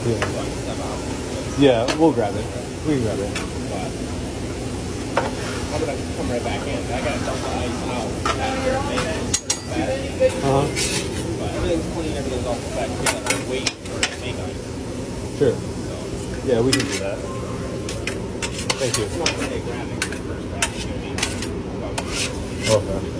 Yeah. So I can step out. Yeah, we'll grab it. We can grab it. But I'm gonna come right back in. I gotta dump the ice out after I made it. Uh-huh. But everything's clean, everything's all back together. I'm waiting for it to make ice. Sure. So Yeah, we can do that. Thank you. it's not gonna take grabbing the first batch. You know what I mean? Okay.